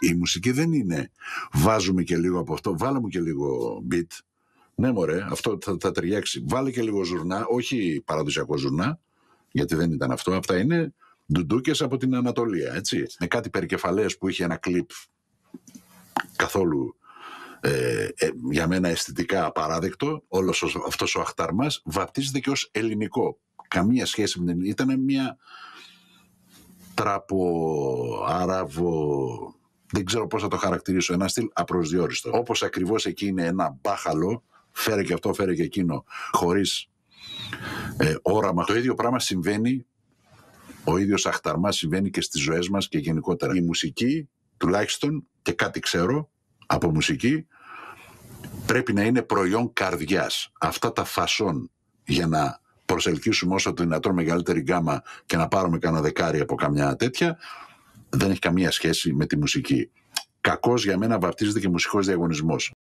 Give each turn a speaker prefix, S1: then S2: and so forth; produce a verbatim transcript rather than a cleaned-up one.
S1: Η μουσική δεν είναι βάζουμε και λίγο από αυτό, βάλε μου και λίγο beat. Ναι μωρέ, αυτό θα, θα ταιριάξει. Βάλε και λίγο ζουρνά, όχι παραδοσιακό ζουρνά, γιατί δεν ήταν αυτό. Αυτά είναι ντουντούκες από την Ανατολία, έτσι. Με κάτι περικεφαλές που είχε ένα κλιπ καθόλου ε, ε, για μένα αισθητικά απαράδεκτο. Όλος αυτός ο αχταρμάς βαπτίζεται και ως ελληνικό. Καμία σχέση με την... Ήταν μια τραπο, άραβο... Δεν ξέρω πώς θα το χαρακτηρίσω. Ένα στυλ απροσδιόριστο. Όπως ακριβώς εκεί είναι ένα μπάχαλο, φέρε και αυτό, φέρε και εκείνο, χωρίς ε, όραμα. Το ίδιο πράγμα συμβαίνει, ο ίδιος αχταρμάς συμβαίνει και στις ζωές μας και γενικότερα. Η μουσική, τουλάχιστον, και κάτι ξέρω από μουσική, πρέπει να είναι προϊόν καρδιάς. Αυτά τα φασόν για να προσελκύσουμε όσο το δυνατόν μεγαλύτερη γκάμα και να πάρουμε κανένα δεκάρι από καμιά τέτοια, δεν έχει καμία σχέση με τη μουσική. Κακώς για μένα βαπτίζεται και μουσικός διαγωνισμός.